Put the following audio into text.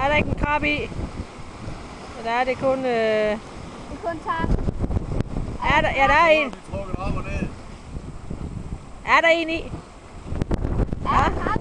Er der ikke en krab i? Eller er det kun... Det er kun tak. Ja, der er en. Er der en i? Ja.